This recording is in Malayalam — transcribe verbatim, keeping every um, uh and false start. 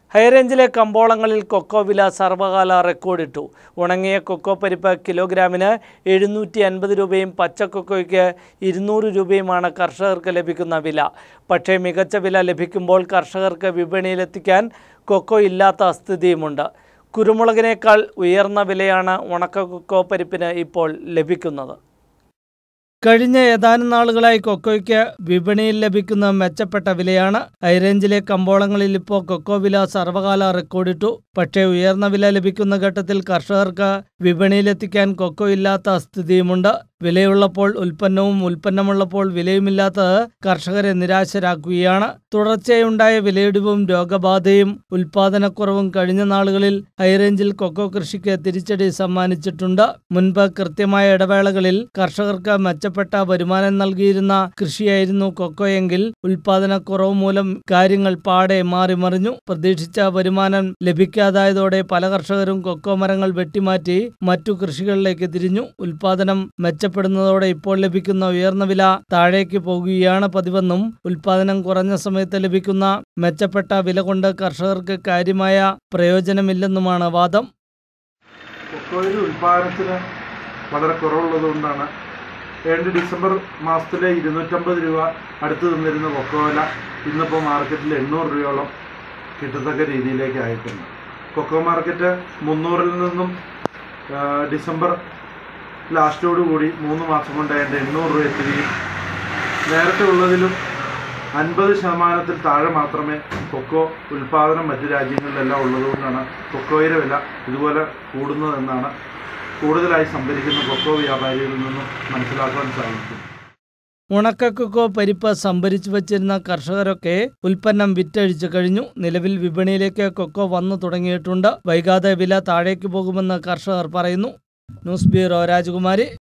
ഹൈറേഞ്ചിലെ കമ്പോളങ്ങളിൽ കൊക്കോ വില സർവകാല റെക്കോർഡിട്ടു. ഉണങ്ങിയ കൊക്കോ പരിപ്പ് കിലോഗ്രാമിന് എഴുന്നൂറ്റി അൻപത് രൂപയും പച്ചക്കൊക്കോയ്ക്ക് ഇരുന്നൂറ് രൂപയുമാണ് കർഷകർക്ക് ലഭിക്കുന്ന വില. പക്ഷേ മികച്ച വില ലഭിക്കുമ്പോൾ കർഷകർക്ക് വിപണിയിലെത്തിക്കാൻ കൊക്കോ ഇല്ലാത്ത സ്ഥിതിയുമുണ്ട്. കുരുമുളകിനേക്കാൾ ഉയർന്ന വിലയാണ് ഉണക്ക കൊക്കോ പരിപ്പിന് ഇപ്പോൾ ലഭിക്കുന്നത്. കഴിഞ്ഞ ഏതാനും നാളുകളായി കൊക്കോയ്ക്ക് വിപണിയിൽ ലഭിക്കുന്ന മെച്ചപ്പെട്ട വിലയാണ്. ഹൈറേഞ്ചിലെ കമ്പോളങ്ങളിൽ ഇപ്പോൾ കൊക്കോ വില സർവകാല റെക്കോർഡിട്ടു. പക്ഷേ ഉയർന്ന വില ലഭിക്കുന്ന ഘട്ടത്തിൽ കർഷകർക്ക് വിപണിയിലെത്തിക്കാൻ കൊക്കോ ഇല്ലാത്ത സ്ഥിതിയുമുണ്ട്. വിലയുള്ളപ്പോൾ ഉൽപ്പന്നവും ഉൽപ്പന്നമുള്ളപ്പോൾ വിലയുമില്ലാത്തത് കർഷകരെ നിരാശരാക്കുകയാണ്. തുടർച്ചയായുണ്ടായ വിലയിടിവും രോഗബാധയും ഉൽപാദനക്കുറവും കഴിഞ്ഞ നാളുകളിൽ ഹൈറേഞ്ചിൽ കൊക്കോ കൃഷിക്ക് തിരിച്ചടി സമ്മാനിച്ചിട്ടുണ്ട്. മുൻപ് കൃത്യമായ ഇടവേളകളിൽ കർഷകർക്ക് മെച്ചപ്പെട്ട വരുമാനം നൽകിയിരുന്ന കൃഷിയായിരുന്നു കൊക്കോയെങ്കിൽ ഉൽപാദനക്കുറവ് മൂലം കാര്യങ്ങൾ പാടെ മാറിമറിഞ്ഞു. പ്രതീക്ഷിച്ച വരുമാനം ലഭിക്കാതായതോടെ പല കർഷകരും കൊക്കോ മരങ്ങൾ വെട്ടിമാറ്റി മറ്റു കൃഷികളിലേക്ക് തിരിഞ്ഞു. ഉൽപാദനം മെച്ചപ്പെടുന്നതോടെ ഇപ്പോൾ ലഭിക്കുന്ന ഉയർന്ന വില താഴേക്ക് പോകുകയാണ് പതിവെന്നും ഉൽപാദനം കുറഞ്ഞ സമയത്ത് ലഭിക്കുന്ന മെച്ചപ്പെട്ട വില കൊണ്ട് കർഷകർക്ക് കാര്യമായ പ്രയോജനമില്ലെന്നുമാണ് വാദം. കൊക്കോയുടെ ഉൽപാദനത്തിന് വളരെ കുറവുള്ളതുകൊണ്ടാണ് ഏഴ് ഡിസംബർ മാസത്തിലെ ഇരുന്നൂറ്റമ്പത് രൂപ അടുത്ത് നിന്നിരുന്ന കൊക്കോ വില ഇന്നിപ്പോൾ മാർക്കറ്റിൽ എണ്ണൂറ് രൂപയോളം കിട്ടത്തക്ക രീതിയിലേക്ക് ആയിട്ടുണ്ട്. കൊക്കോ മാർക്കറ്റ് മുന്നൂറിൽ നിന്നും ഡിസംബർ ലാസ്റ്റോടുകൂടി മൂന്ന് മാസം കൊണ്ട് അതിൻ്റെ എണ്ണൂറ് രൂപ എത്തുകയും നേരത്തെ ഉള്ളതിലും അൻപത് ശതമാനത്തിൽ താഴെ മാത്രമേ കൊക്കോ ഉൽപ്പാദനം മറ്റു രാജ്യങ്ങളിലെല്ലാം ഉള്ളതുകൊണ്ടാണ് കൊക്കോയുടെ വില ഇതുപോലെ കൂടുന്നതെന്നാണ് കൂടുതലായി സംഭരിക്കുന്ന കൊക്കോ വ്യാപാരികളിൽ നിന്നും മനസ്സിലാക്കാൻ സാധിക്കും. ഉണക്ക കൊക്കോ പരിപ്പ് സംഭരിച്ചു വച്ചിരുന്ന കർഷകരൊക്കെ ഉൽപ്പന്നം വിറ്റഴിച്ചു കഴിഞ്ഞു. നിലവിൽ വിപണിയിലേക്ക് കൊക്കോ വന്നു തുടങ്ങിയിട്ടുണ്ട്. വൈകാതെ വില താഴേക്ക് പോകുമെന്ന് കർഷകർ പറയുന്നു. ന്യൂസ് ബ്യൂറോ, രാജകുമാരി.